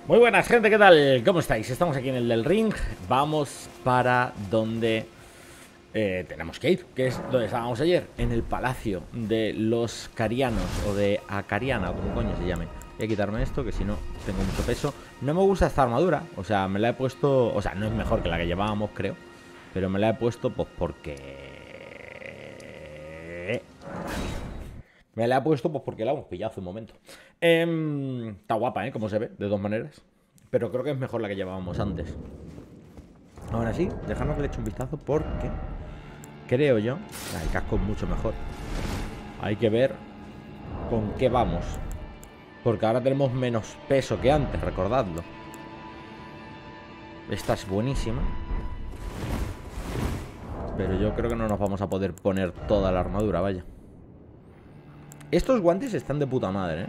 Muy buenas, gente, ¿qué tal? ¿Cómo estáis? Estamos aquí en el del ring. Vamos para donde tenemos que ir, que es donde estábamos ayer, en el palacio de los Carianos, o de Acariana, o como coño se llame. Voy a quitarme esto, que si no tengo mucho peso. No me gusta esta armadura, o sea, me la he puesto... O sea, no es mejor que la que llevábamos, creo. Pero me la he puesto pues porque... Me la he puesto pues porque la hemos pillado hace un momento. Está guapa, ¿eh? Como se ve, de dos maneras. Pero creo que es mejor la que llevábamos antes. Ahora sí, dejadnos que le eche un vistazo porque creo yo... el casco es mucho mejor. Hay que ver con qué vamos. Porque ahora tenemos menos peso que antes, recordadlo. Esta es buenísima. Pero yo creo que no nos vamos a poder poner toda la armadura, vaya. Estos guantes están de puta madre,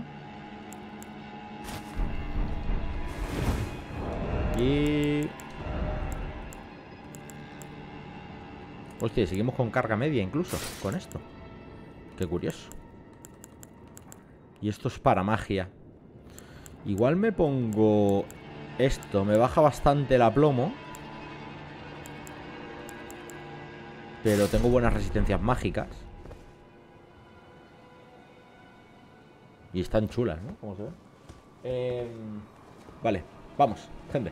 ¿eh? Y... hostia, seguimos con carga media incluso, con esto. Qué curioso. Y esto es para magia. Igual me pongo esto, me baja bastante el aplomo. Pero tengo buenas resistencias mágicas. Y están chulas, ¿no? ¿Cómo se ve? Vale, vamos, gente.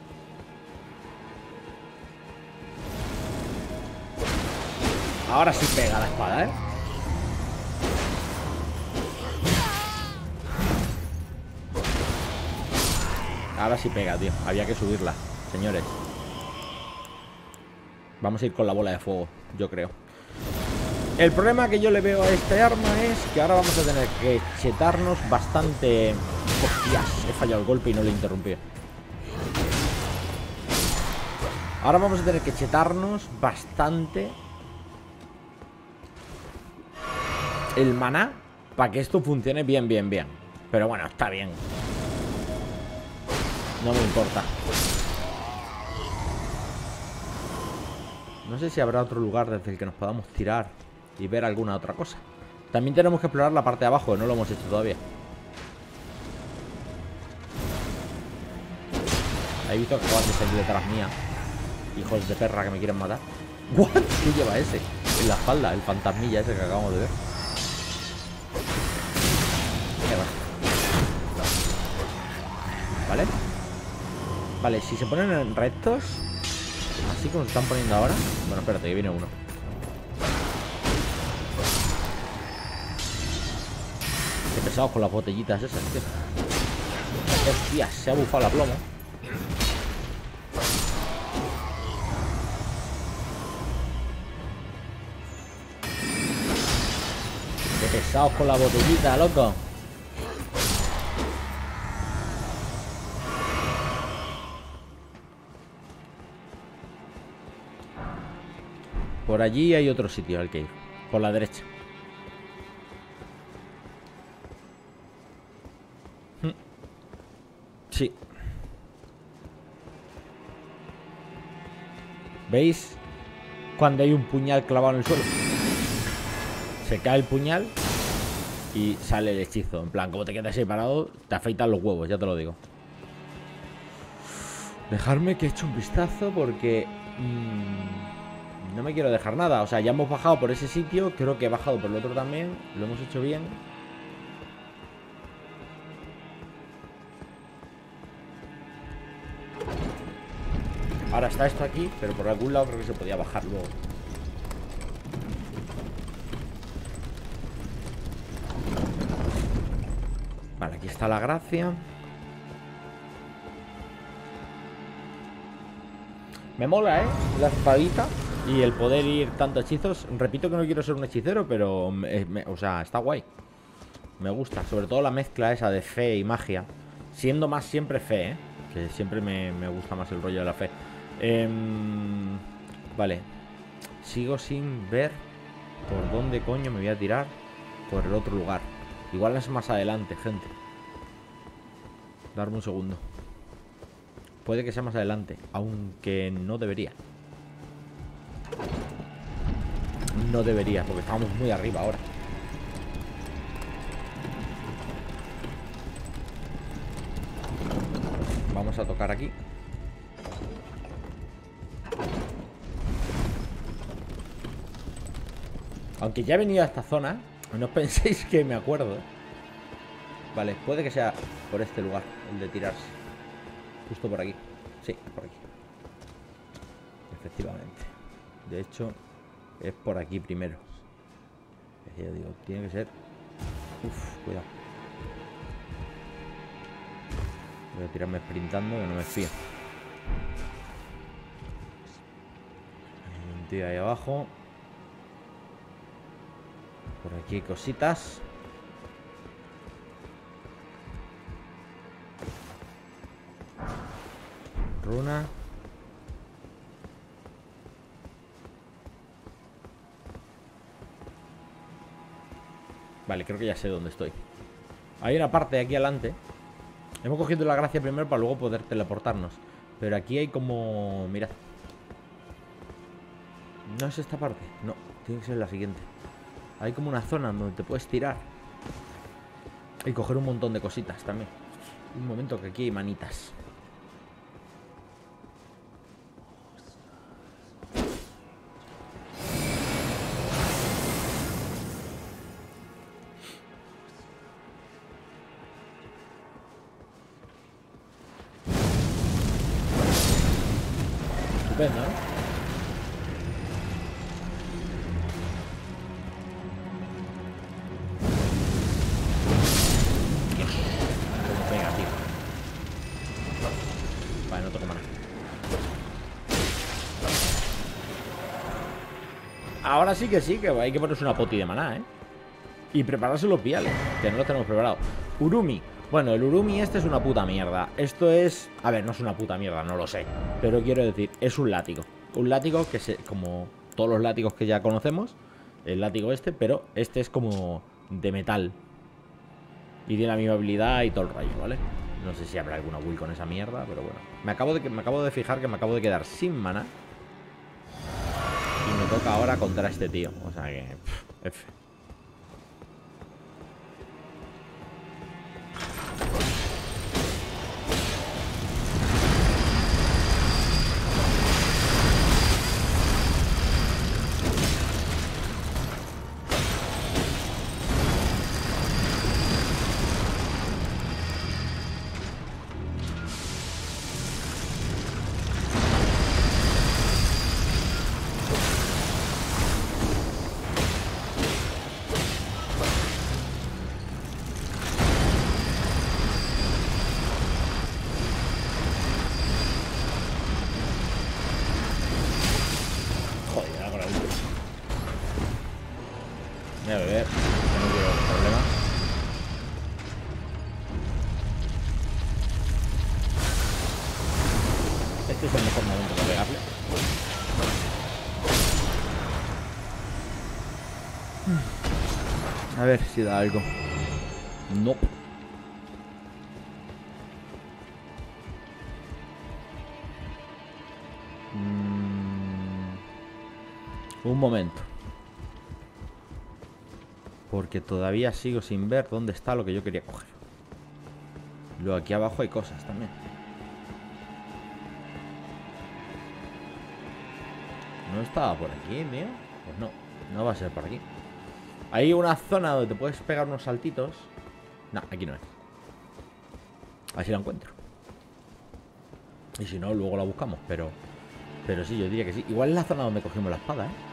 Ahora sí pega la espada, ¿eh? Ahora sí pega, tío. Había que subirla, señores. Vamos a ir con la bola de fuego, yo creo. El problema que yo le veo a este arma es que ahora vamos a tener que chetarnos bastante... hostias, he fallado el golpe y no lo he interrumpido. Ahora vamos a tener que chetarnos bastante el maná para que esto funcione bien. Pero bueno, está bien. No me importa. No sé si habrá otro lugar desde el que nos podamos tirar y ver alguna otra cosa. También tenemos que explorar la parte de abajo, que no lo hemos hecho todavía. He visto que acaban de salir detrás mía. Hijos de perra que me quieren matar. ¿What? ¿Qué lleva ese? En la espalda, el fantasmilla ese que acabamos de ver. ¿Vale? Vale, si se ponen en rectos, así como se están poniendo ahora. Bueno, espérate, que viene uno. Qué pesados con las botellitas esas, tío. Hostia, se ha bufado la plomo. Qué pesados con la botellita, loco. Por allí hay otro sitio al que ir. Por la derecha. Sí. ¿Veis? Cuando hay un puñal clavado en el suelo. Se cae el puñal y sale el hechizo. En plan, como te quedas ahí parado, te afeitan los huevos, ya te lo digo. Dejarme que eche un vistazo porque... no me quiero dejar nada. O sea, ya hemos bajado por ese sitio. Creo que he bajado por el otro también. Lo hemos hecho bien. Ahora está esto aquí, pero por algún lado creo que se podía bajar luego. Vale, aquí está la gracia. Me mola, ¿eh? La espadita y el poder ir tanto hechizos. Repito que no quiero ser un hechicero, pero... o sea, está guay. Me gusta, sobre todo la mezcla esa de fe y magia. Siendo más siempre fe, ¿eh? Que siempre me gusta más el rollo de la fe. Vale. Sigo sin ver por dónde coño me voy a tirar por el otro lugar. Igual es más adelante, gente. Darme un segundo. Puede que sea más adelante, aunque no debería. No debería, porque estamos muy arriba ahora. Vamos a tocar aquí. Aunque ya he venido a esta zona, no os penséis que me acuerdo. Vale, puede que sea por este lugar, el de tirarse. Justo por aquí. Sí, por aquí. Efectivamente. De hecho, es por aquí primero. Ya digo, tiene que ser... Uf, cuidado. Voy a tirarme sprintando, que no me fío. Hay un tío ahí abajo. Por aquí hay cositas. Runa. Vale, creo que ya sé dónde estoy. Hay una parte de aquí adelante. Hemos cogido la gracia primero para luego poder teleportarnos. Pero aquí hay como... Mirad. No es esta parte. No, tiene que ser la siguiente. Hay como una zona donde te puedes tirar y coger un montón de cositas también. Un momento, que aquí hay manitas. Estupendo, ¿no? Ahora sí, que hay que ponerse una poti de maná, ¿eh? Y prepararse los viales, que no los tenemos preparados. Urumi. Bueno, el Urumi este es una puta mierda. Esto es... A ver, no es una puta mierda, no lo sé. Pero quiero decir, es un látigo. Un látigo que se... Como todos los látigos que ya conocemos. El látigo este, pero este es como de metal. Y tiene la misma habilidad y todo el rayo, ¿vale? No sé si habrá alguna build con esa mierda, pero bueno. Me acabo de fijar que me acabo de quedar sin maná. Y me toca ahora contra este tío. O sea que... F. Voy a beber, no quiero problemas. Este es el mejor momento para pegarle. A ver si da algo. No. Un momento. Porque todavía sigo sin ver dónde está lo que yo quería coger. Luego aquí abajo hay cosas también. ¿No estaba por aquí, tío? Pues no, no va a ser por aquí. Hay una zona donde te puedes pegar unos saltitos. No, aquí no es. A ver si la encuentro. Y si no, luego la buscamos, pero sí, yo diría que sí. Igual es la zona donde cogimos la espada, ¿eh?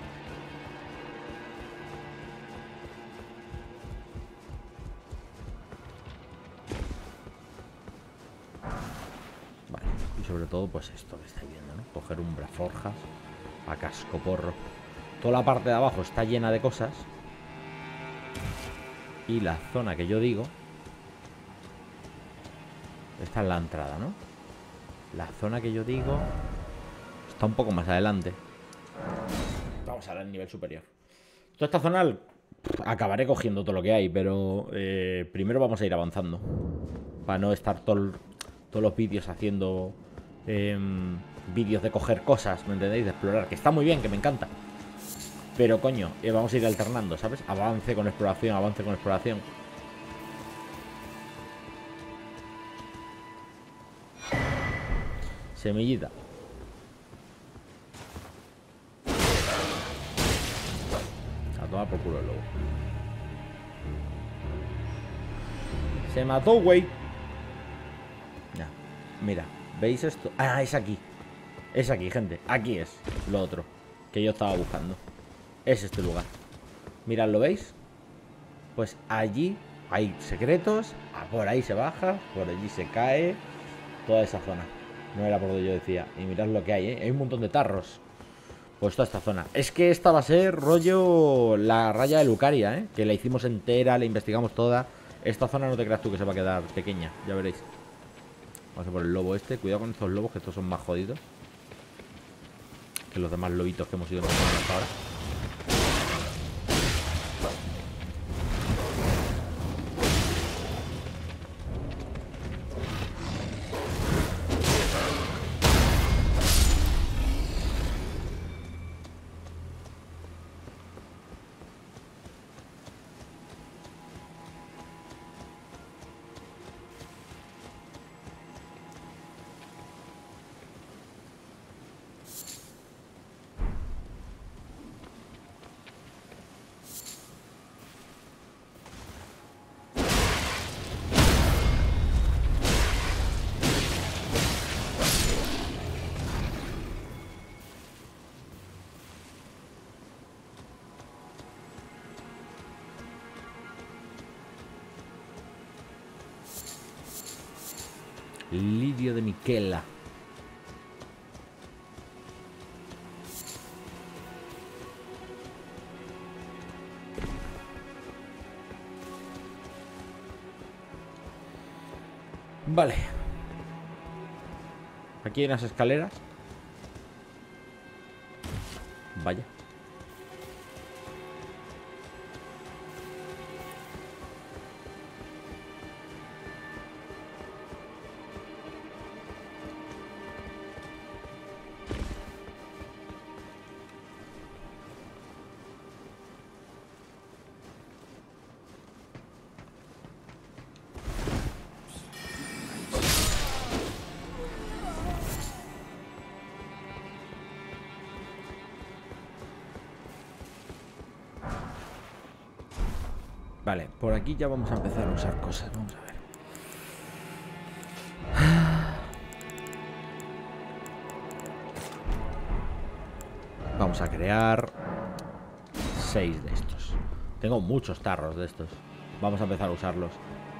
Vale, y sobre todo pues esto que estáis viendo, ¿no? Coger umbraforjas a cascoporro. Toda la parte de abajo está llena de cosas. Y la zona que yo digo, esta es la entrada, ¿no? La zona que yo digo está un poco más adelante. Vamos a ver el nivel superior. Toda esta zona acabaré cogiendo todo lo que hay, pero primero vamos a ir avanzando. Para no estar todos los vídeos haciendo vídeos de coger cosas, ¿me entendéis? De explorar, que está muy bien, que me encanta. Pero coño, vamos a ir alternando, ¿sabes? Avance con exploración, avance con exploración. Semillita. A tomar por culo el lobo. Se mató, güey. Ya, mira, ¿veis esto? Ah, es aquí. Es aquí, gente. Aquí es lo otro que yo estaba buscando. Es este lugar. Mirad, ¿lo veis? Pues allí hay secretos. Por ahí se baja. Por allí se cae. Toda esa zona. No era por donde yo decía. Y mirad lo que hay, ¿eh? Hay un montón de tarros. Pues toda esta zona. Es que esta va a ser rollo la raya de Lucaria, ¿eh? Que la hicimos entera, la investigamos toda. Esta zona no te creas tú que se va a quedar pequeña. Ya veréis. Vamos a por el lobo este. Cuidado con estos lobos, que estos son más jodidos que los demás lobitos que hemos ido encontrando hasta ahora. Lirio de Miquela. Vale. Aquí hay unas escaleras. Vaya. Vale, por aquí ya vamos a empezar a usar cosas. Vamos a ver. Vamos a crear 6 de estos. Tengo muchos tarros de estos. Vamos a empezar a usarlos.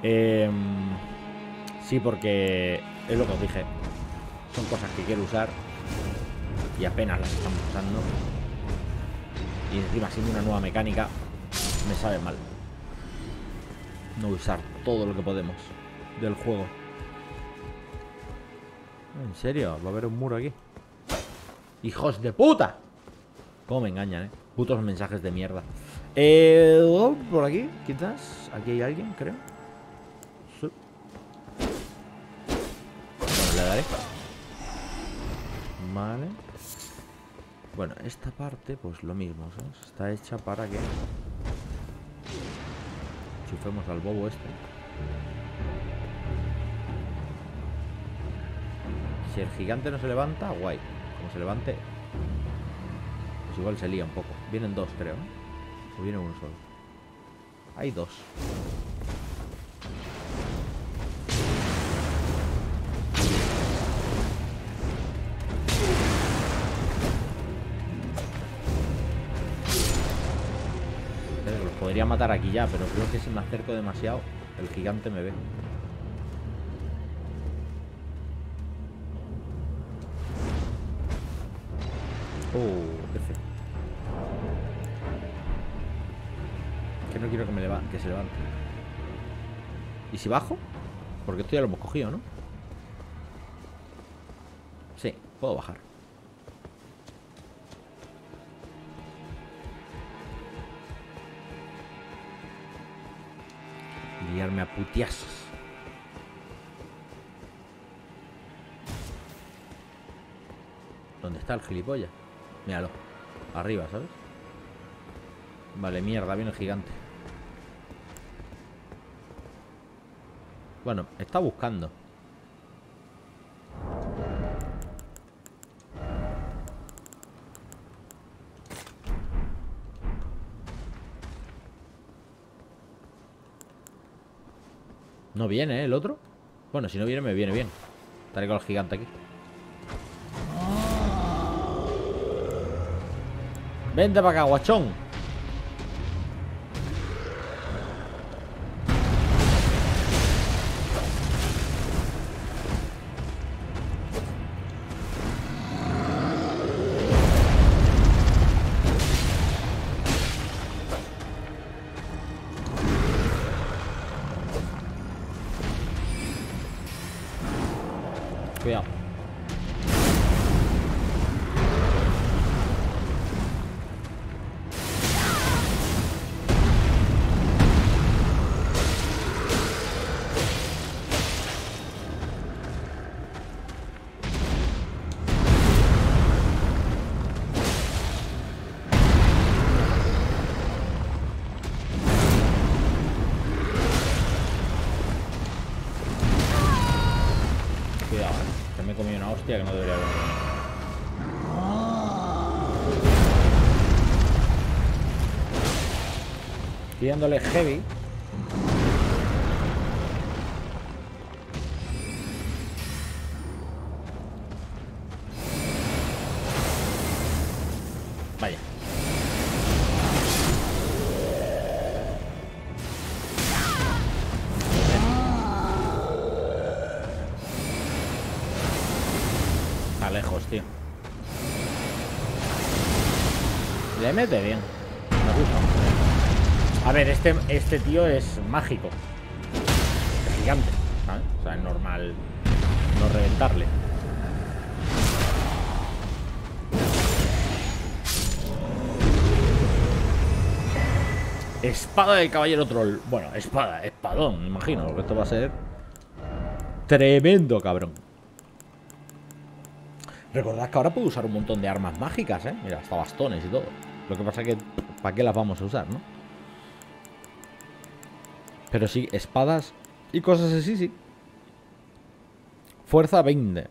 Sí, porque es lo que os dije. Son cosas que quiero usar y apenas las estamos usando. Y encima, siendo una nueva mecánica, me sabe mal no usar todo lo que podemos del juego. ¿En serio? ¿Va a haber un muro aquí? ¡Hijos de puta! ¿Cómo me engañan, putos mensajes de mierda. Por aquí, quizás. Aquí hay alguien, creo. Sí. Bueno, le daré. Vale. Bueno, esta parte, pues lo mismo, ¿sabes? Está hecha para que enchufemos al bobo este. Si el gigante no se levanta, guay. Como se levante, pues igual se lía un poco. Vienen dos, creo, ¿no? O viene uno solo. Hay dos. Los podría matar aquí ya, pero creo que si me acerco demasiado, el gigante me ve. Qué feo. Que no quiero que que se levante. ¿Y si bajo? Porque esto ya lo hemos cogido, ¿no? Sí, puedo bajar. Liarme a putiazos. ¿Dónde está el gilipollas? Míralo. Arriba, ¿sabes? Vale, mierda, viene el gigante. Bueno, está buscando. No viene, ¿eh? El otro. Bueno, si no viene, me viene bien. Estaré con el gigante aquí. Vente para acá, guachón. Cuidado. Cuidado, que me he comido una hostia que no debería haber. Estoy dándole heavy. Vaya. Está lejos, tío. Le mete bien. Me gusta. A ver, este tío es mágico. Es gigante, ¿sabes? O sea, es normal no reventarle. Espada del caballero troll. Bueno, espadón, me imagino. Porque esto va a ser tremendo, cabrón. Recordad que ahora puedo usar un montón de armas mágicas, ¿eh? Mira, hasta bastones y todo. Lo que pasa es que, ¿para qué las vamos a usar, no? Pero sí, espadas y cosas así, sí. Fuerza 20.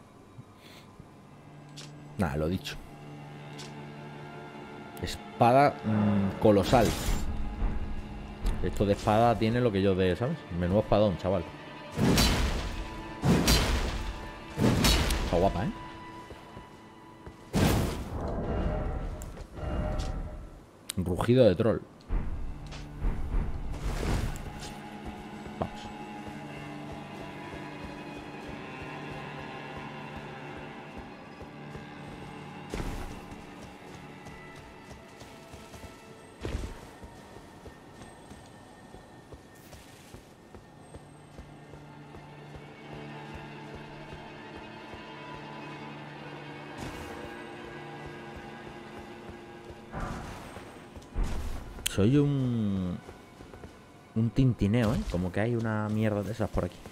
Nada, lo dicho. Espada colosal. Esto de espada tiene lo que yo de, ¿sabes? Menudo espadón, chaval. Está guapa, ¿eh? Rugido de troll. Vamos. Soy un tintineo, ¿eh? Como que hay una mierda de esas por aquí.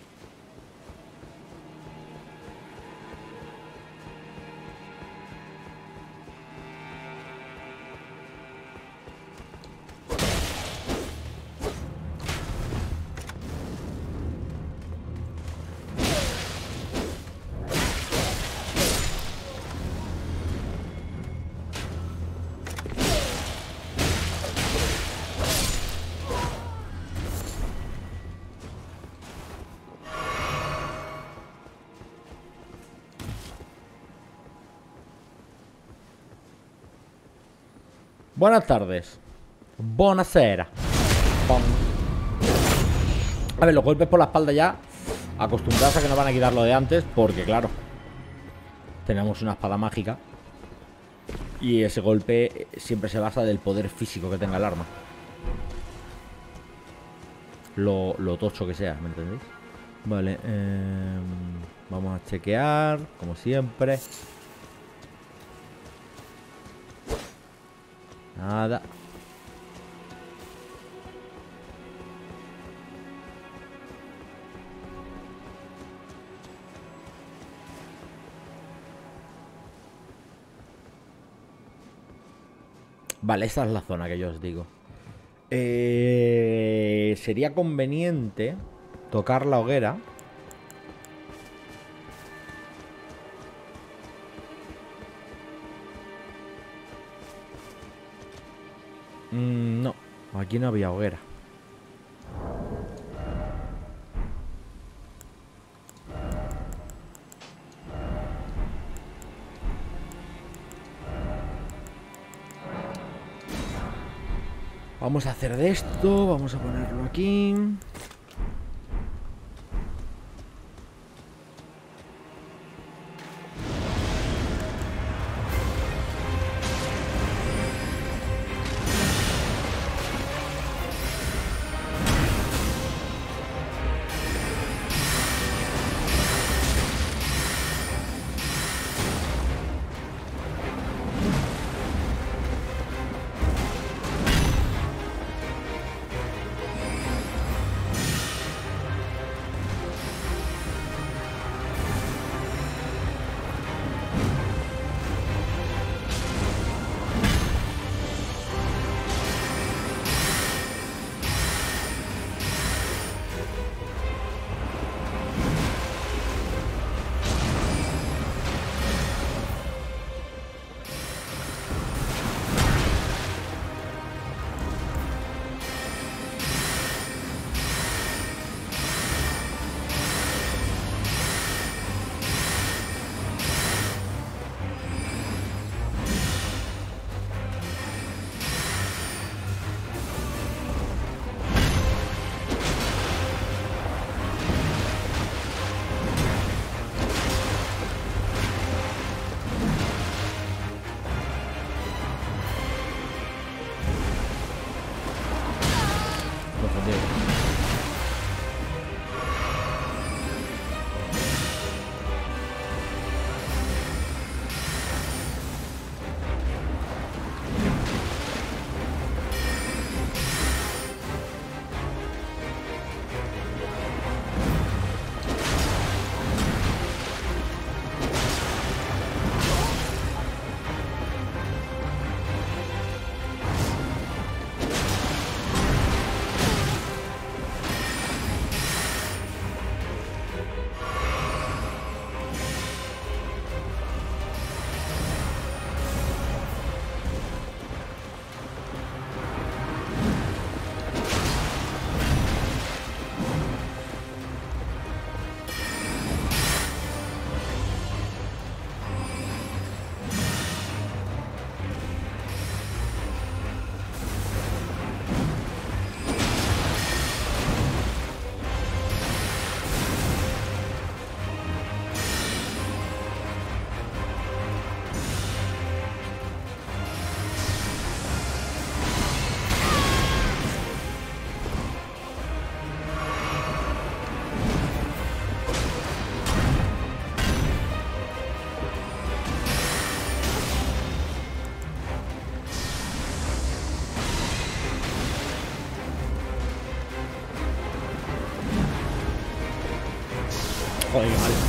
Buenas tardes. Buonasera. Pon. A ver, los golpes por la espalda ya acostumbrados a que no van a quitar lo de antes. Porque claro, tenemos una espada mágica y ese golpe siempre se basa del poder físico que tenga el arma. Lo tocho que sea, ¿me entendéis? Vale, vamos a chequear, como siempre. Nada. Vale, esta es la zona que yo os digo. Sería conveniente tocar la hoguera. No, aquí no había hoguera. Vamos a hacer de esto. Vamos a ponerlo aquí. Joder, qué mal.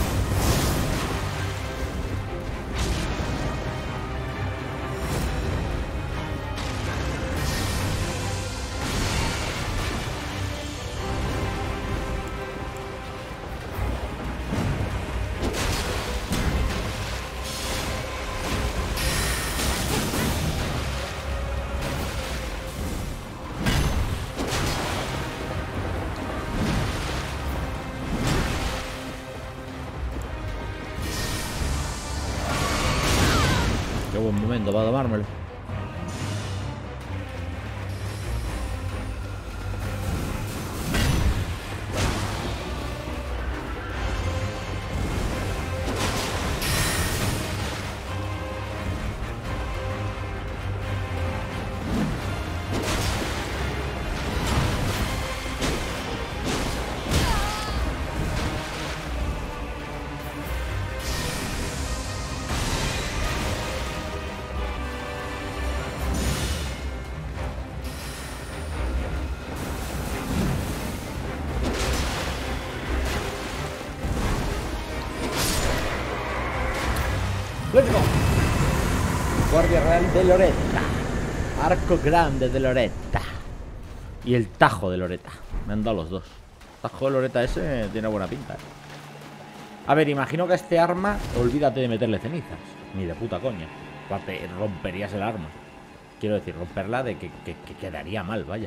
Qué buen momento para tomármelo. ¡Let's go! Guardia Real de Loretta. Arco Grande de Loretta. Y el Tajo de Loretta. Me han dado los dos. Tajo de Loretta ese tiene buena pinta, A ver, imagino que a este arma olvídate de meterle cenizas. Ni de puta coña. Aparte, romperías el arma. Quiero decir, romperla de que quedaría mal, vaya.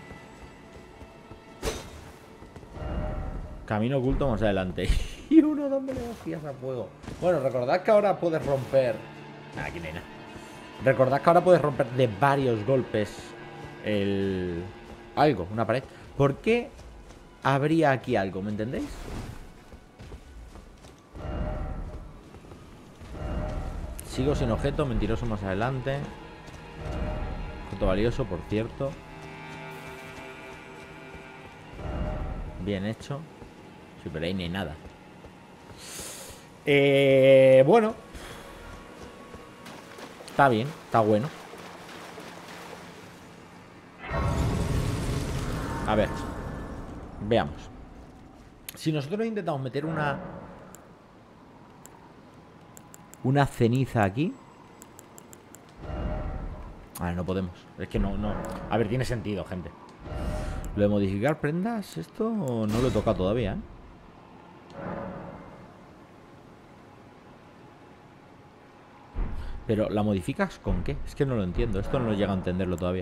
Camino oculto más adelante. Y uno dándole hostias a fuego. Bueno, recordad que ahora puedes romper... Aquí no hay nada. Recordad que ahora puedes romper de varios golpes algo, una pared. ¿Por qué habría aquí algo? ¿Me entendéis? Sigo sin objeto, mentiroso más adelante. Objeto valioso, por cierto. Bien hecho. Sí, pero ahí ni hay nada. Bueno. Está bien, está bueno. A ver. Veamos. Si nosotros intentamos meter una ceniza aquí. Vale, no podemos. Es que no. A ver, tiene sentido, gente. Lo de modificar prendas, esto no lo he tocado todavía, ¿eh? Pero, ¿la modificas con qué? Es que no lo entiendo. Esto no lo llega a entenderlo todavía.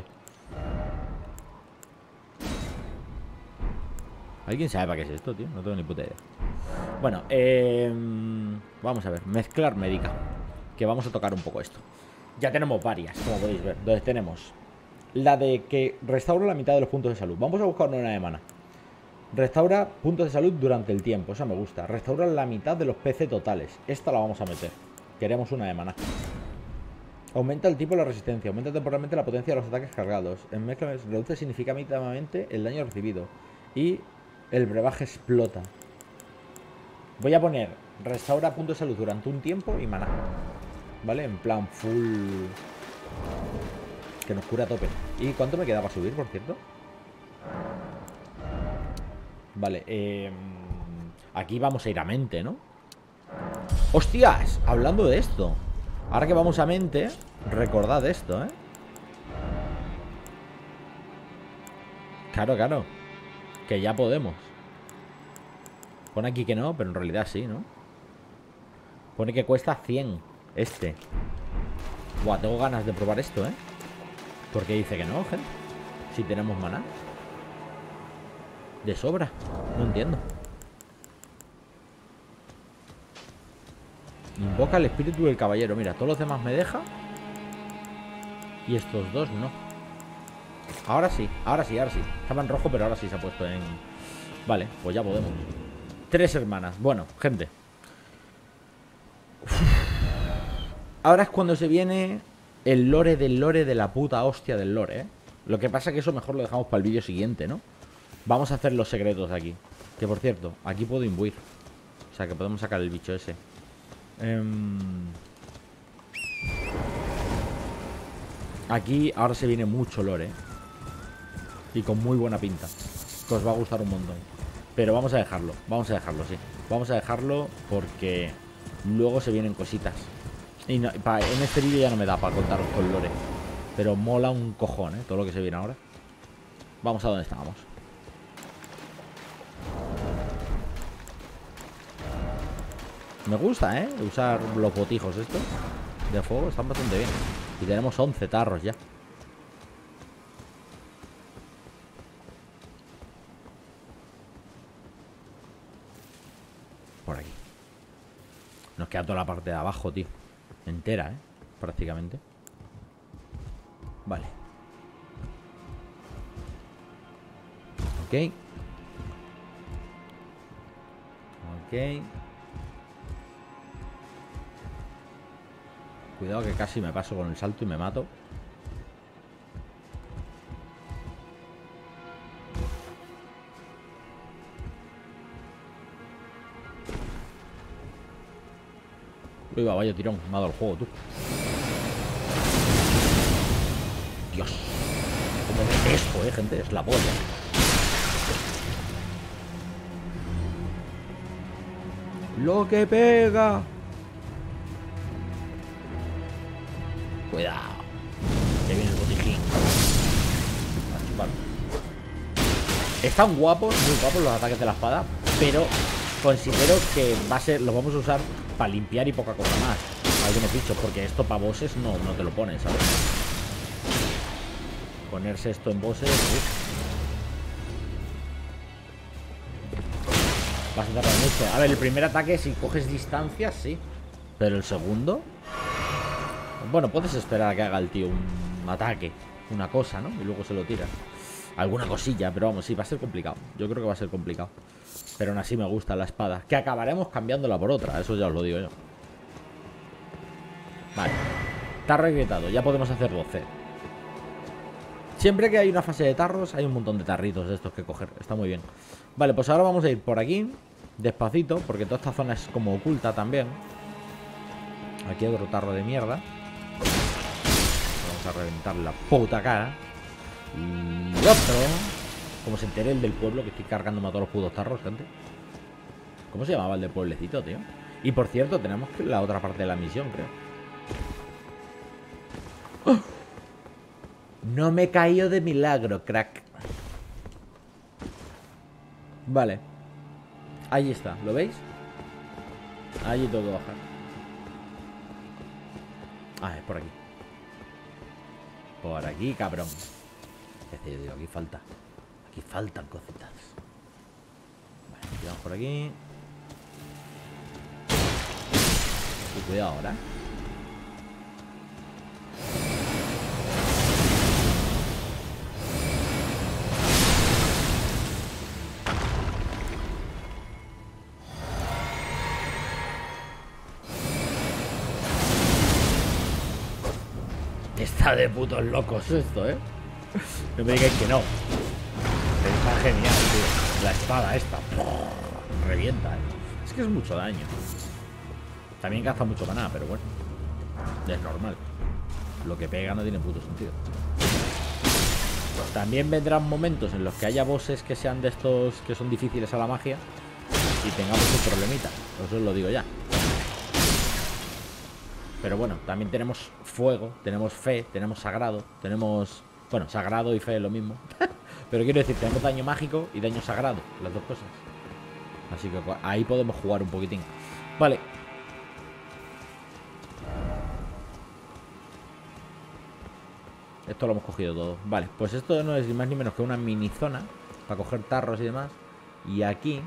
¿Alguien sabe para qué es esto, tío? No tengo ni puta idea. Bueno, vamos a ver. Mezclar médica. Que vamos a tocar un poco esto. Ya tenemos varias, como podéis ver. Entonces tenemos la de que restaura la mitad de los puntos de salud. Vamos a buscar una de mana. Restaura puntos de salud durante el tiempo. Esa me gusta. Restaura la mitad de los PC totales. Esta la vamos a meter. Queremos una de mana. Aumenta el tipo de la resistencia. Aumenta temporalmente la potencia de los ataques cargados. En mezcla reduce significativamente el daño recibido. Y el brebaje explota. Voy a poner restaura puntos de salud durante un tiempo y mana. ¿Vale? En plan full. Que nos cura a tope. ¿Y cuánto me queda para subir, por cierto? Vale, aquí vamos a ir a mente, ¿no? ¡Hostias! Hablando de esto. Ahora que vamos a mente, recordad esto, ¿eh? Claro, claro. Que ya podemos. Pone aquí que no, pero en realidad sí, ¿no? Pone que cuesta 100 este. Buah, tengo ganas de probar esto, ¿eh? ¿Por qué dice que no, gente? Si tenemos maná. De sobra. No entiendo. Invoca el espíritu del caballero. Mira, todos los demás me deja. Y estos dos no. Ahora sí, ahora sí, ahora sí. Estaba en rojo, pero ahora sí se ha puesto en... Vale, pues ya podemos. 3 hermanas. Bueno, gente. Ahora es cuando se viene el lore del lore de la puta hostia del lore, ¿eh? Lo que pasa es que eso mejor lo dejamos para el vídeo siguiente, ¿no? Vamos a hacer los secretos de aquí. Que por cierto, aquí puedo imbuir. O sea que podemos sacar el bicho ese. Aquí ahora se viene mucho lore, ¿eh? Y con muy buena pinta. Que os va a gustar un montón. Pero vamos a dejarlo, sí. Vamos a dejarlo porque luego se vienen cositas. Y no, en este vídeo ya no me da para contaros con lore. Pero mola un cojón, ¿eh? Todo lo que se viene ahora. Vamos a donde estábamos. Me gusta, ¿eh? Usar los botijos estos de fuego, están bastante bien. Y tenemos 11 tarros ya. Por aquí. Nos queda toda la parte de abajo, tío. Entera, ¿eh? Prácticamente. Vale. Ok. Ok. Cuidado que casi me paso con el salto y me mato. Uy, va, vaya tirón. Me ha dado el juego, tú. Dios. Como detesto, gente. Es la polla. Lo que pega. Cuidado. Que viene el botijín. A chupar. Están guapos, muy guapos los ataques de la espada. Pero considero que va a ser, los vamos a usar para limpiar y poca cosa más. Algunos bichos, porque esto para bosses no te lo pones, ¿sabes? Ponerse esto en bosses. Vas a tardar mucho. A ver, el primer ataque, si coges distancia, sí. Pero el segundo... Bueno, puedes esperar a que haga el tío un ataque. una cosa, ¿no? Y luego se lo tiras. Alguna cosilla, pero vamos, sí, va a ser complicado. Yo creo que va a ser complicado. Pero aún así me gusta la espada. Que acabaremos cambiándola por otra, eso ya os lo digo yo. Vale. Tarro agrietado, ya podemos hacer 12. Siempre que hay una fase de tarros, hay un montón de tarritos de estos que coger. Está muy bien. Vale, pues ahora vamos a ir por aquí, despacito, porque toda esta zona es como oculta también. Aquí hay otro tarro de mierda. Vamos a reventar la puta cara. Y otro. Como se entere el del pueblo, que estoy cargándome a todos los putos tarros, gente. ¿Cómo se llamaba el del pueblecito, tío? Y por cierto, tenemos que la otra parte de la misión, creo. ¡Oh! No me he caído de milagro, crack. Vale. Ahí está, ¿lo veis? Ahí tengo que bajar. Ah, es por aquí. Por aquí, cabrón. Es decir, digo, aquí falta. Aquí faltan cositas. Vale, tiramos por aquí. Y cuidado ahora. Está de putos locos esto, ¿eh? No me digáis que no. Está genial, tío. La espada esta. Revienta, ¿eh? Es que es mucho daño. También gasta mucho maná, pero bueno. Es normal. Lo que pega no tiene puto sentido. También vendrán momentos en los que haya bosses que sean de estos que son difíciles a la magia y tengamos un problemita. Eso os lo digo ya. Pero bueno, también tenemos fuego, tenemos fe, tenemos sagrado, tenemos... Bueno, sagrado y fe es lo mismo. Pero quiero decir, tenemos daño mágico y daño sagrado, las dos cosas. Así que ahí podemos jugar un poquitín. Vale. Esto lo hemos cogido todo. Vale, pues esto no es ni más ni menos que una mini zona para coger tarros y demás. Y aquí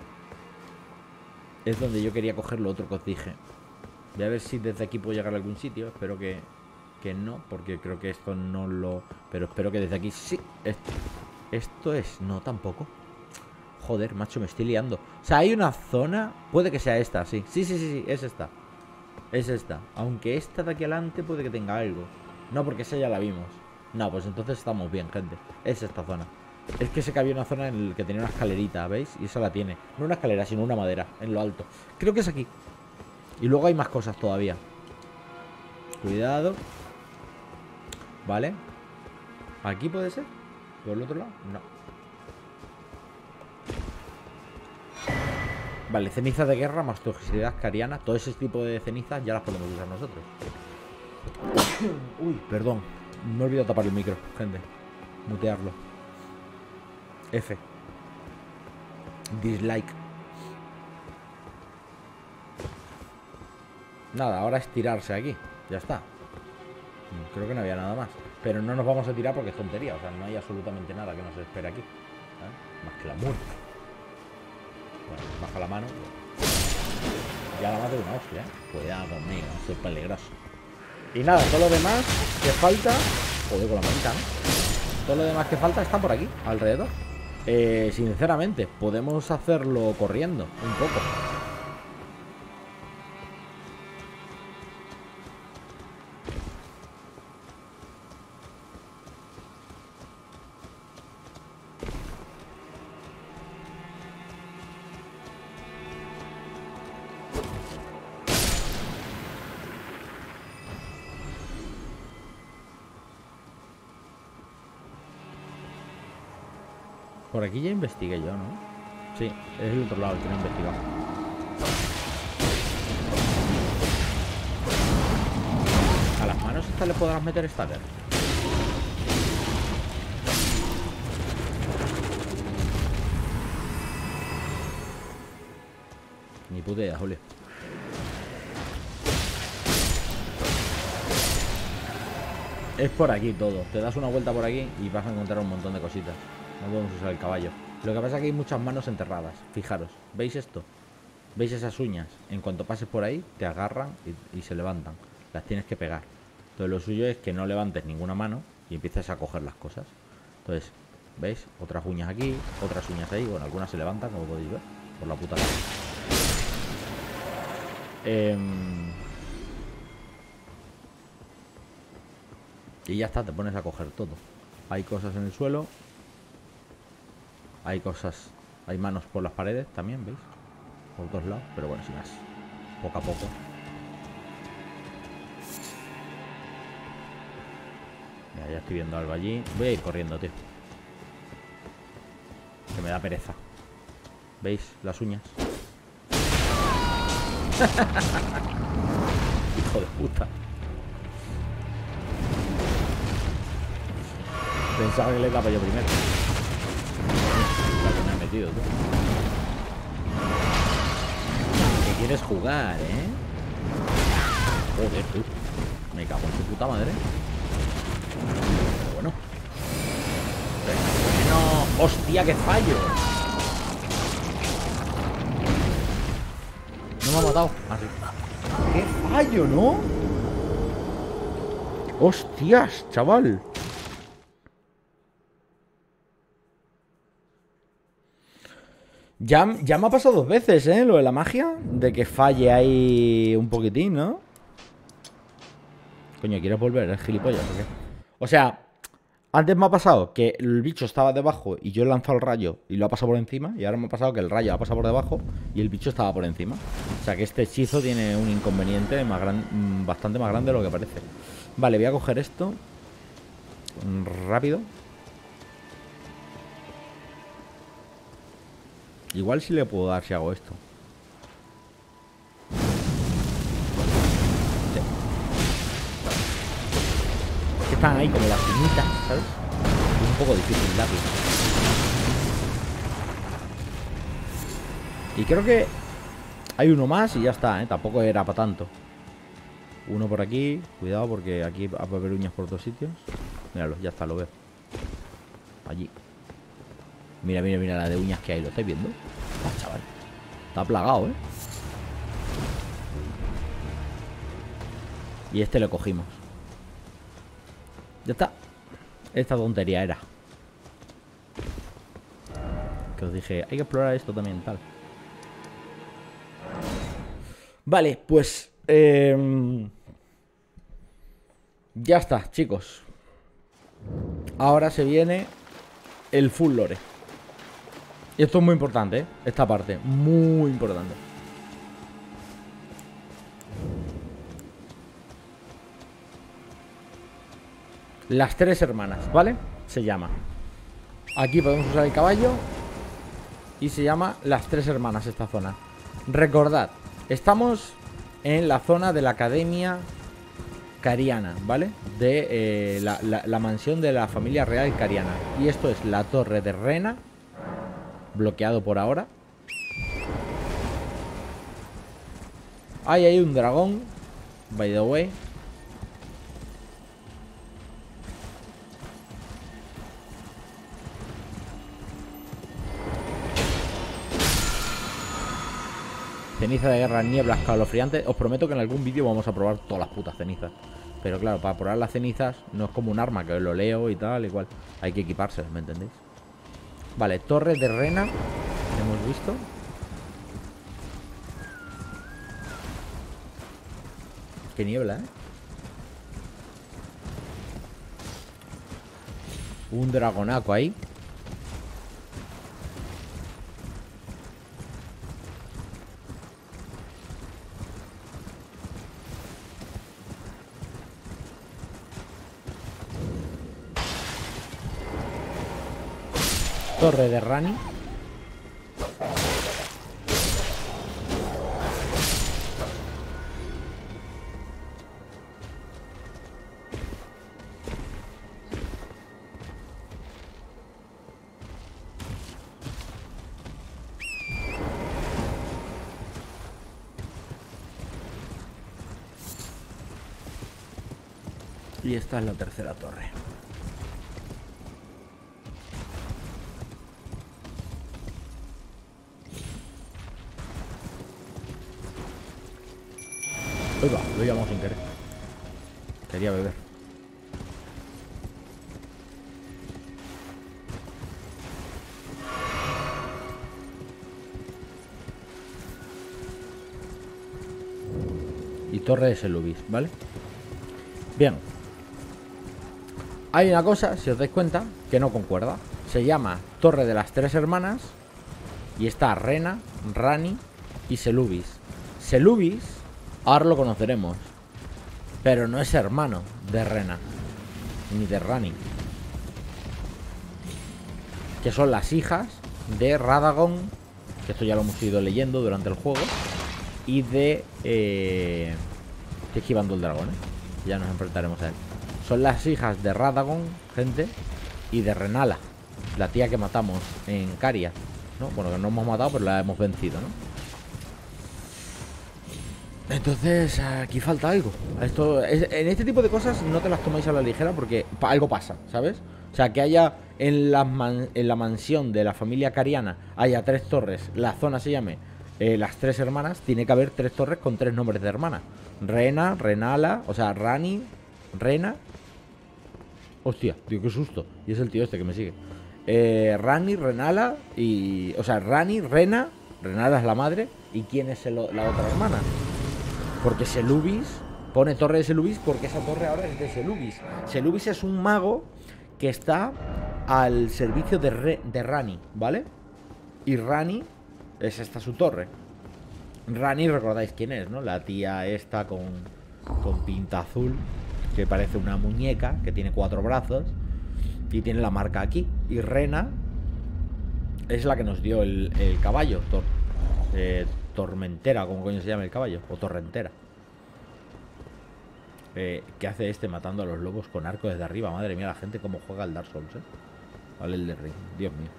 es donde yo quería coger lo otro que os dije. Voy a ver si desde aquí puedo llegar a algún sitio. Espero que no, porque creo que esto no lo... Pero espero que desde aquí sí. Esto es... No, tampoco. Joder, macho, me estoy liando. O sea, hay una zona... Puede que sea esta, sí. Sí, es esta. Es esta. Aunque esta de aquí adelante puede que tenga algo. No, porque esa ya la vimos. No, pues entonces estamos bien, gente. Es esta zona. Es que sé que había una zona en la que tenía una escalerita, ¿veis? Y esa la tiene. No una escalera, sino una madera, en lo alto. Creo que es aquí. Y luego hay más cosas todavía. Cuidado. Vale. ¿Aquí puede ser? ¿Por el otro lado? No. Vale, cenizas de guerra más toxicidad cariana. Todo ese tipo de cenizas ya las podemos usar nosotros. Uy, perdón. Me he olvidado tapar el micro, gente. Mutearlo. F. Dislike. Nada, ahora es tirarse aquí. Ya está. Creo que no había nada más. Pero no nos vamos a tirar porque es tontería. O sea, no hay absolutamente nada que nos espere aquí. ¿Eh? Más que la muerte. Bueno, baja la mano. Ya la mato de una hostia, ¿eh? Cuidado conmigo, soy peligroso. Y nada, todo lo demás que falta... Joder, con la manita, ¿no? Todo lo demás que falta está por aquí, alrededor. Sinceramente, podemos hacerlo corriendo un poco. Por aquí ya investigué yo, ¿no? Sí, es el otro lado el que no he investigado. ¿A las manos estas le podrás meter stagger? Ni puta idea, Julio. Es por aquí todo. Te das una vuelta por aquí y vas a encontrar un montón de cositas. No podemos usar el caballo. Lo que pasa es que hay muchas manos enterradas. Fijaros, ¿veis esto? ¿Veis esas uñas? En cuanto pases por ahí, te agarran y se levantan. Las tienes que pegar. Entonces lo suyo es que no levantes ninguna mano y empieces a coger las cosas. Entonces, ¿veis? Otras uñas aquí, otras uñas ahí. Bueno, algunas se levantan, como podéis ver, por la puta cara. Y ya está, te pones a coger todo. Hay cosas en el suelo. Hay cosas... Hay manos por las paredes también, ¿veis? Por todos lados, pero bueno, sin más. Poco a poco. Mira, ya estoy viendo algo allí. Voy a ir corriendo, tío. Que me da pereza. ¿Veis? Las uñas. Hijo de puta. Pensaba que le daba yo primero. La que me ha metido, tú. Que quieres jugar, ¿eh? Joder, tú. Me cago en tu puta madre. Pero bueno. No. ¡Hostia, qué fallo! No me ha matado. Así. ¡Qué fallo, ¿no? ¡Hostias, chaval! Ya me ha pasado 2 veces, ¿eh? Lo de la magia. De que falle ahí un poquitín, ¿no? Coño, ¿quieres volver? ¿Es gilipollas o qué? O sea, antes me ha pasado que el bicho estaba debajo y yo he lanzado el rayo y lo ha pasado por encima. Y ahora me ha pasado que el rayo ha pasado por debajo y el bicho estaba por encima. O sea que este hechizo tiene un inconveniente bastante más grande de lo que parece. Vale, voy a coger esto rápido. Igual sí le puedo dar si hago esto. Sí. Es que están ahí como las finitas, ¿sabes? Es un poco difícil darle. Y creo que hay uno más y ya está, ¿eh? Tampoco era para tanto. Uno por aquí. Cuidado porque aquí va a haber uñas por 2 sitios. Míralo, ya está, lo veo. Allí. Mira, mira, mira la de uñas que hay. ¿Lo estáis viendo? Ah, chaval. Está plagado, ¿eh? Y este lo cogimos. Ya está. Esta tontería era. Que os dije, hay que explorar esto también, tal. Vale, pues... ya está, chicos. Ahora se viene el full lore. Y esto es muy importante, ¿eh? Esta parte, muy importante. Las 3 hermanas, ¿vale? Se llama. Aquí podemos usar el caballo. Y se llama Las 3 hermanas esta zona. Recordad, estamos en la zona de la Academia Cariana, ¿vale? De la mansión de la familia real Cariana. Y esto es la Torre de Rena. Bloqueado por ahora. Ahí hay un dragón, by the way. Ceniza de guerra, niebla escalofriante. Os prometo que en algún vídeo vamos a probar todas las putas cenizas. Pero claro, para probar las cenizas no es como un arma que lo leo y tal, igual. Hay que equiparse, ¿me entendéis? Vale, Torre de Rena. Hemos visto. Qué niebla, ¿eh? Un dragonaco ahí. Torre de Rani. Y esta es la tercera torre. Oiga, lo he llamado sin querer. Quería beber. y torre de Selubis, ¿vale? Bien. Hay una cosa, si os dais cuenta, que no concuerda. Se llama Torre de las Tres Hermanas y está Rena, Rani y Selubis. Selubis, ahora lo conoceremos, pero no es hermano de Rena ni de Rani, que son las hijas de Radagon, que esto ya lo hemos ido leyendo durante el juego, y de... Estoy esquivando el dragón, ya nos enfrentaremos a él. Son las hijas de Radagon, gente, y de Renala, la tía que matamos en Caria, ¿no? Bueno, que no hemos matado, pero la hemos vencido, ¿no? Entonces, aquí falta algo. En este tipo de cosas no te las tomáis a la ligera porque algo pasa, ¿sabes? O sea, que haya en la mansión de la familia cariana haya 3 torres, la zona se llame las Tres Hermanas, tiene que haber 3 torres con 3 nombres de hermana. Rena, Renala, o sea, Rani, Rena. Hostia, tío, qué susto. Y es el tío este que me sigue. Rani, Renala y... O sea, Rani, Rena, Renala es la madre. ¿Y quién es la otra hermana? Porque Selubis, pone torre de Selubis porque esa torre ahora es de Selubis. Selubis es un mago que está al servicio de Rani, ¿vale? Y Rani es esta su torre. Rani, recordáis quién es, ¿no? La tía esta con pinta azul, que parece una muñeca, que tiene 4 brazos y tiene la marca aquí. Y Rena es la que nos dio el caballo, Tormentera, como coño se llama el caballo, o Torrentera. ¿Qué hace este matando a los lobos con arco desde arriba? Madre mía, la gente como juega al Dark Souls, Vale, el de Ring, Dios mío.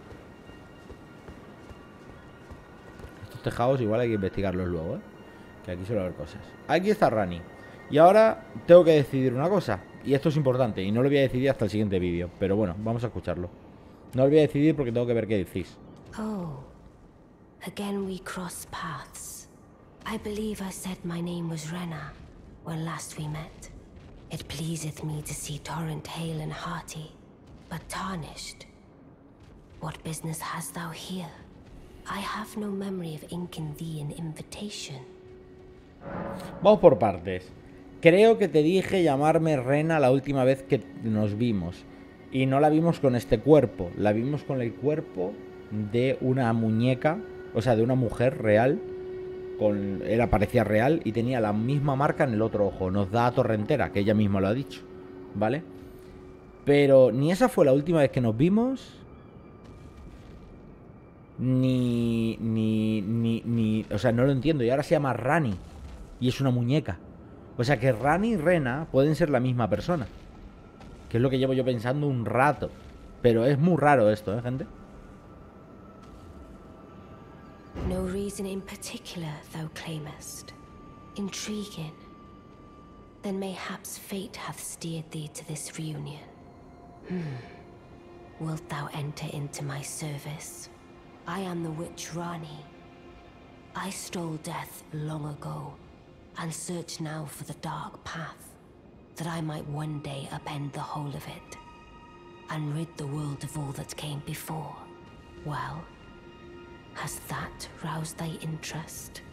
Estos tejados igual hay que investigarlos luego, que aquí suele haber cosas. Aquí está Rani. Y ahora tengo que decidir una cosa, y esto es importante, y no lo voy a decidir hasta el siguiente vídeo, pero bueno, vamos a escucharlo. No lo voy a decidir porque tengo que ver qué decís. Oh. Again we cross paths. I believe I said my name was Rena when last we met. It pleaseth me to see Torrent hale and hearty, but tarnished. What business hast thou here? I have no memory of inking thee an invitation. Vamos por partes. Creo que te dije llamarme Rena la última vez que nos vimos. Y no la vimos con este cuerpo. La vimos con el cuerpo de una muñeca. O sea, de una mujer real. Él parecía real y tenía la misma marca en el otro ojo. Nos da a Torrentera, que ella misma lo ha dicho, ¿vale? Pero ni esa fue la última vez que nos vimos, ni... O sea, no lo entiendo. Y ahora se llama Rani y es una muñeca. O sea que Rani y Rena pueden ser la misma persona, que es lo que llevo yo pensando un rato. Pero es muy raro esto, gente. No reason in particular thou claimest. Intriguing. Then mayhaps fate hath steered thee to this reunion. Wilt thou enter into my service? I am the witch Rani. I stole death long ago, and search now for the dark path, that I might one day upend the whole of it, and rid the world of all that came before. Well, has that roused thy interest?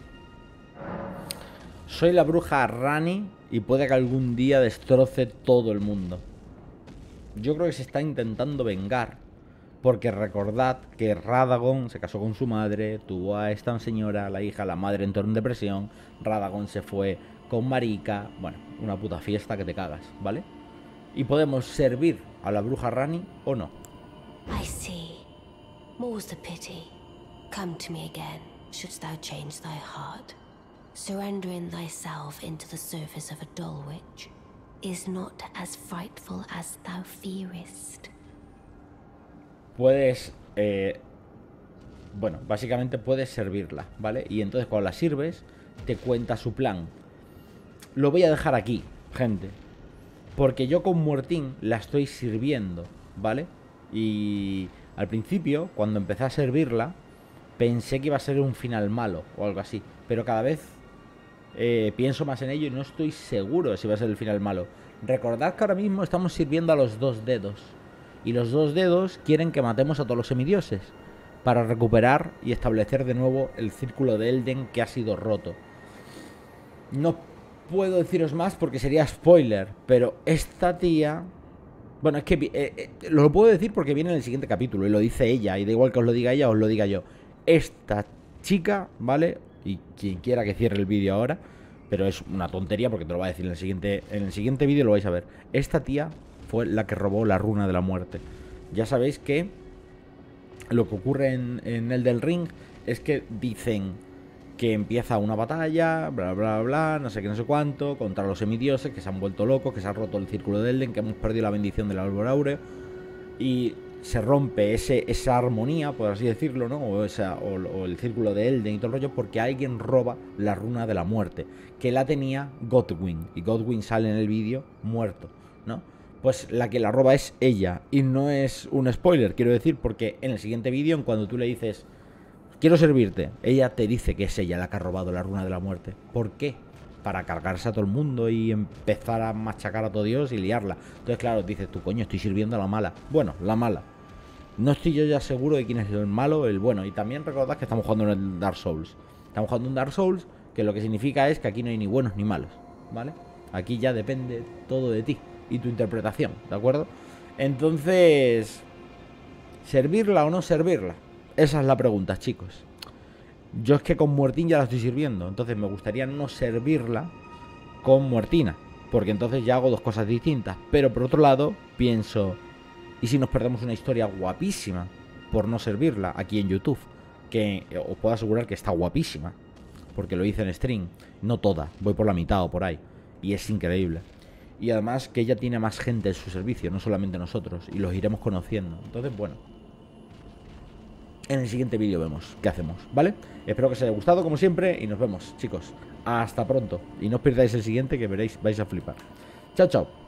Soy la bruja Rani y puede que algún día destroce todo el mundo. Yo creo que se está intentando vengar, porque recordad que Radagon se casó con su madre, tuvo a esta señora, la hija, la madre entró en depresión, Radagon se fue con Marika, bueno, una puta fiesta que te cagas, ¿vale? Y podemos servir a la bruja Rani o no. I see. More's the pity. Come to me again, shouldst thou change thy heart. Surrendering thyself into the service of a dull witch is not as frightful as thou fearest. Puedes, bueno, básicamente puedes servirla, ¿vale? Y entonces cuando la sirves, te cuenta su plan. Lo voy a dejar aquí, gente, porque yo con Muertín la estoy sirviendo, ¿vale? Y al principio, cuando empecé a servirla, pensé que iba a ser un final malo o algo así, pero cada vez pienso más en ello y no estoy seguro de si va a ser el final malo. Recordad que ahora mismo estamos sirviendo a los 2 dedos, y los 2 dedos quieren que matemos a todos los semidioses para recuperar y establecer de nuevo el círculo de Elden que ha sido roto. No puedo deciros más porque sería spoiler, pero esta tía... Bueno, es que lo puedo decir porque viene en el siguiente capítulo y lo dice ella, y da igual que os lo diga ella o os lo diga yo. Esta chica, ¿vale? Y quien quiera que cierre el vídeo ahora, pero es una tontería porque te lo va a decir en el siguiente vídeo, lo vais a ver. Esta tía fue la que robó la runa de la muerte. Ya sabéis que lo que ocurre en Elden Ring es que dicen que empieza una batalla, bla, bla, bla, no sé qué, no sé cuánto, contra los semidioses, que se han vuelto locos, que se ha roto el círculo de Elden, que hemos perdido la bendición del árbol áureo, y se rompe esa armonía, por así decirlo, ¿no? O el círculo de Elden y todo el rollo, porque alguien roba la runa de la muerte, que la tenía Godwyn, y Godwyn sale en el vídeo muerto, ¿no? Pues la que la roba es ella, y no es un spoiler, quiero decir, porque en el siguiente vídeo, en cuando tú le dices... quiero servirte, ella te dice que es ella la que ha robado la runa de la muerte. ¿Por qué? Para cargarse a todo el mundo y empezar a machacar a todo Dios y liarla. Entonces, claro, dices tú, coño, estoy sirviendo a la mala. Bueno, la mala. No estoy yo ya seguro de quién es el malo o el bueno. Y también recordad que estamos jugando en el Dark Souls. Estamos jugando en Dark Souls, que lo que significa es que aquí no hay ni buenos ni malos, ¿vale? Aquí ya depende todo de ti y tu interpretación, ¿de acuerdo? Entonces, ¿servirla o no servirla? Esa es la pregunta, chicos. Yo es que con Muertín ya la estoy sirviendo, entonces me gustaría no servirla con Muertina, porque entonces ya hago dos cosas distintas. Pero por otro lado, pienso, ¿y si nos perdemos una historia guapísima por no servirla aquí en YouTube? Que os puedo asegurar que está guapísima, porque lo hice en stream. No toda, voy por la mitad o por ahí, y es increíble. Y además que ella tiene más gente en su servicio, no solamente nosotros, y los iremos conociendo. Entonces, bueno, en el siguiente vídeo vemos qué hacemos, ¿vale? Espero que os haya gustado, como siempre, y nos vemos, chicos. Hasta pronto. Y no os perdáis el siguiente, que veréis, vais a flipar. Chao, chao.